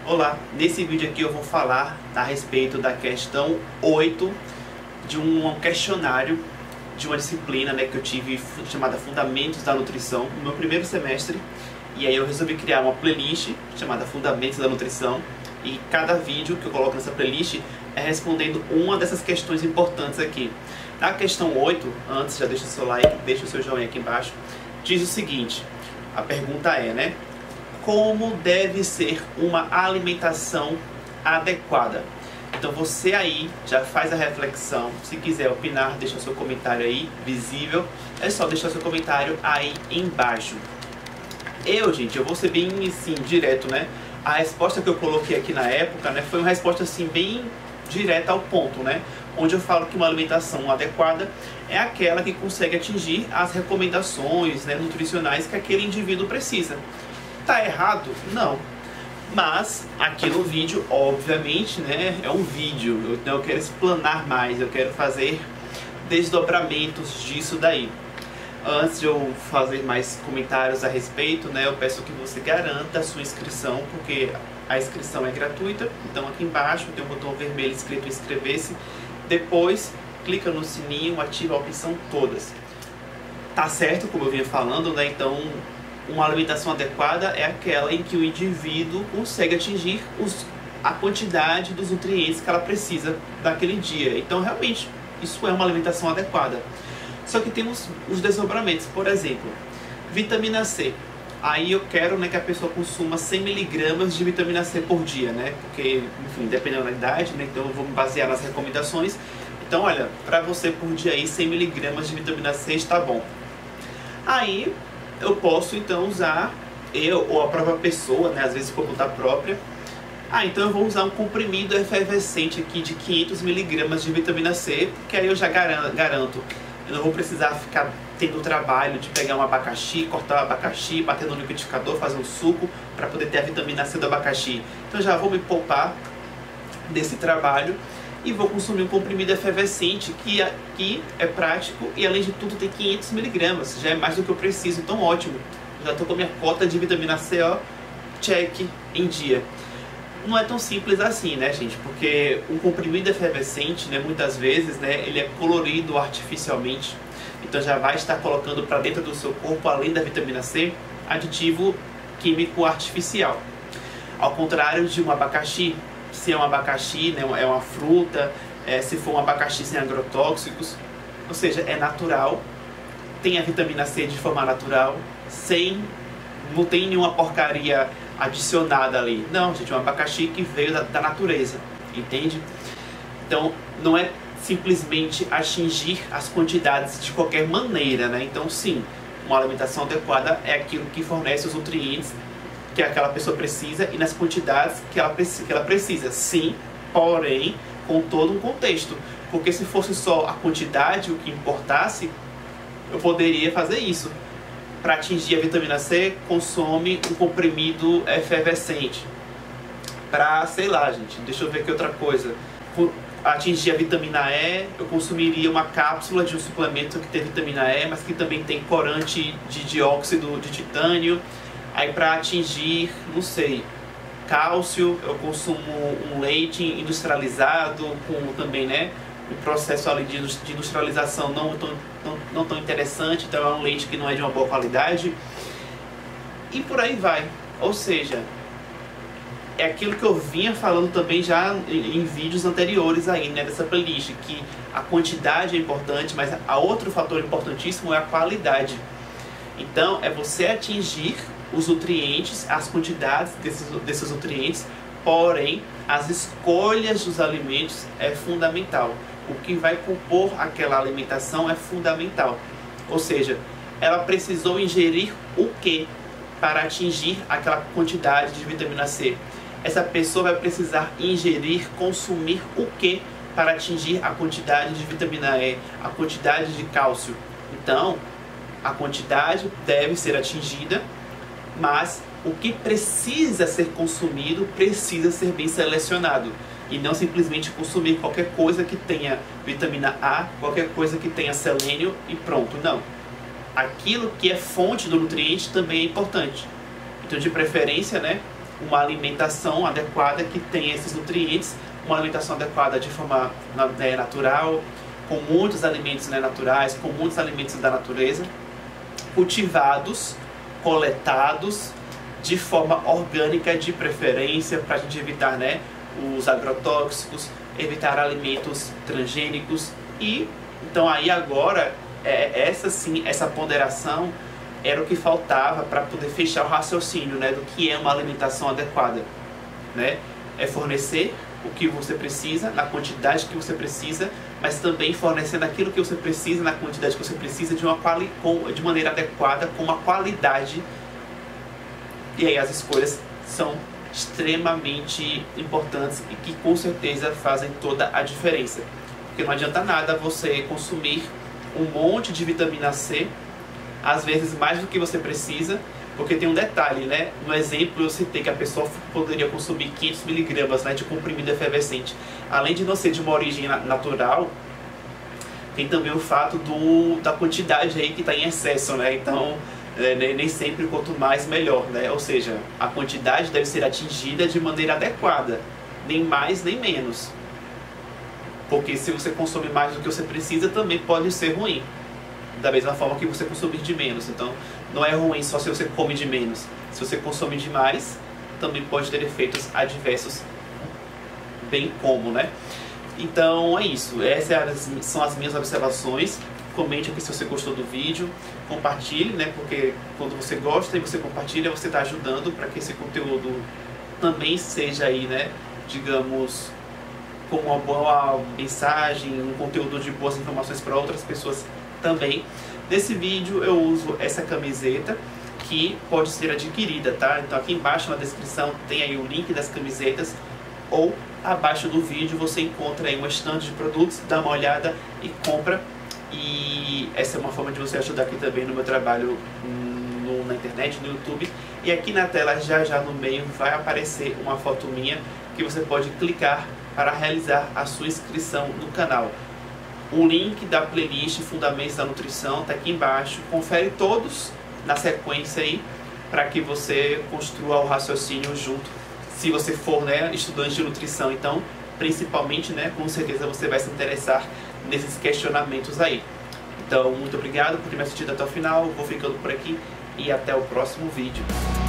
Olá, nesse vídeo aqui eu vou falar a respeito da questão 8 de um questionário de uma disciplina que eu tive chamada Fundamentos da Nutrição no meu primeiro semestre. E aí eu resolvi criar uma playlist chamada Fundamentos da Nutrição, e cada vídeo que eu coloco nessa playlist é respondendo uma dessas questões importantes aqui. Na questão 8, antes já deixa o seu like, deixa o seu joinha aqui embaixo, diz o seguinte, a pergunta é, como deve ser uma alimentação adequada? Então você aí já faz a reflexão. Se quiser opinar, deixa o seu comentário aí, visível. É só deixar o seu comentário aí embaixo. Gente, eu vou ser bem assim, direto, A resposta que eu coloquei aqui na época, foi uma resposta assim bem direta ao ponto, Onde eu falo que uma alimentação adequada é aquela que consegue atingir as recomendações, nutricionais que aquele indivíduo precisa. Tá errado? Não. Mas aqui no vídeo, obviamente, é um vídeo. Eu quero explanar mais, eu quero fazer desdobramentos disso daí. Antes de eu fazer mais comentários a respeito, eu peço que você garanta a sua inscrição, porque a inscrição é gratuita. Então aqui embaixo tem um botão vermelho escrito inscrever-se. Depois clica no sininho, ativa a opção todas. Tá certo, como eu vinha falando, Então uma alimentação adequada é aquela em que o indivíduo consegue atingir a quantidade dos nutrientes que ela precisa daquele dia. Então realmente isso é uma alimentação adequada. Só que temos os desdobramentos. Por exemplo, vitamina C. Aí eu quero que a pessoa consuma 100 mg de vitamina C por dia, Porque, enfim, dependendo da idade, Então eu vou me basear nas recomendações. Então, olha, para você por dia aí 100 mg de vitamina C está bom. Aí eu posso então usar, ou a própria pessoa, às vezes por conta própria. Então eu vou usar um comprimido efervescente aqui de 500 mg de vitamina C, que aí eu já garanto. Eu não vou precisar ficar tendo o trabalho de pegar um abacaxi, cortar o abacaxi, bater no liquidificador, fazer um suco para poder ter a vitamina C do abacaxi. Então já vou me poupar desse trabalho e vou consumir um comprimido efervescente que é prático e além de tudo tem 500 mg, já é mais do que eu preciso, então ótimo. Já estou com a minha cota de vitamina C, check, em dia. Não é tão simples assim, gente, porque um comprimido efervescente, muitas vezes, ele é colorido artificialmente, então já vai estar colocando para dentro do seu corpo, além da vitamina C, aditivo químico artificial. Ao contrário de um abacaxi, se é um abacaxi, é uma fruta, se for um abacaxi sem agrotóxicos, ou seja, é natural, tem a vitamina C de forma natural, não tem nenhuma porcaria adicionada ali. Não, gente, é um abacaxi que veio da natureza, entende? Então, não é simplesmente atingir as quantidades de qualquer maneira, Então, sim, uma alimentação adequada é aquilo que fornece os nutrientes que aquela pessoa precisa e nas quantidades que ela precisa. Sim, porém, com todo um contexto. Porque se fosse só a quantidade o que importasse, eu poderia fazer isso. Para atingir a vitamina C, consome um comprimido efervescente. Para, sei lá, gente, deixa eu ver aqui outra coisa. Para atingir a vitamina E, eu consumiria uma cápsula de um suplemento que tem vitamina E, mas que também tem corante de dióxido de titânio. Aí para atingir, não sei, cálcio, eu consumo um leite industrializado, com também, um processo ali de industrialização não tão interessante, então é um leite que não é de uma boa qualidade. E por aí vai. Ou seja, é aquilo que eu vinha falando também já em vídeos anteriores aí, dessa playlist, que a quantidade é importante, mas outro fator importantíssimo é a qualidade. Então, é você atingir os nutrientes, as quantidades desses nutrientes, porém, as escolhas dos alimentos é fundamental. O que vai compor aquela alimentação é fundamental. Ou seja, ela precisou ingerir o que para atingir aquela quantidade de vitamina C? Essa pessoa vai precisar consumir o que para atingir a quantidade de vitamina E, a quantidade de cálcio? Então, a quantidade deve ser atingida, mas o que precisa ser consumido precisa ser bem selecionado. E não simplesmente consumir qualquer coisa que tenha vitamina A, qualquer coisa que tenha selênio e pronto. Não. Aquilo que é fonte do nutriente também é importante. Então, de preferência, uma alimentação adequada que tenha esses nutrientes, uma alimentação adequada de forma natural, com muitos alimentos naturais, com muitos alimentos da natureza, cultivados, coletados de forma orgânica de preferência, para a gente evitar os agrotóxicos, evitar alimentos transgênicos. E então aí agora essa ponderação era o que faltava para poder fechar o raciocínio do que é uma alimentação adequada, é fornecer o que você precisa, na quantidade que você precisa, mas também fornecendo aquilo que você precisa na quantidade que você precisa de maneira adequada, com uma qualidade. E aí as escolhas são extremamente importantes e que com certeza fazem toda a diferença. Porque não adianta nada você consumir um monte de vitamina C, às vezes mais do que você precisa, porque tem um detalhe, no exemplo eu citei que a pessoa poderia consumir 500 mg de comprimido efervescente. Além de não ser de uma origem natural, tem também o fato da quantidade aí que está em excesso, então nem sempre quanto mais melhor, ou seja, a quantidade deve ser atingida de maneira adequada, nem mais nem menos, porque se você consome mais do que você precisa também pode ser ruim, da mesma forma que você consumir de menos. Então não é ruim só se você come de menos, se você consome demais também pode ter efeitos adversos, bem como, Então é isso, essas são as minhas observações. Comente aqui se você gostou do vídeo, compartilhe, porque quando você gosta e você compartilha, você está ajudando para que esse conteúdo também seja aí, digamos, com uma boa mensagem, um conteúdo de boas informações para outras pessoas também. Nesse vídeo eu uso essa camiseta que pode ser adquirida, tá? Então aqui embaixo na descrição tem aí o link das camisetas, ou abaixo do vídeo você encontra aí um stand de produtos, dá uma olhada e compra. E essa é uma forma de você ajudar aqui também no meu trabalho na internet, no YouTube. E aqui na tela, já no meio, vai aparecer uma foto minha que você pode clicar para realizar a sua inscrição no canal. O link da playlist Fundamentos da Nutrição está aqui embaixo. Confere todos na sequência aí, para que você construa o raciocínio junto. Se você for estudante de nutrição, então, principalmente, com certeza você vai se interessar nesses questionamentos aí. Então, muito obrigado por ter me assistido até o final. Vou ficando por aqui e até o próximo vídeo.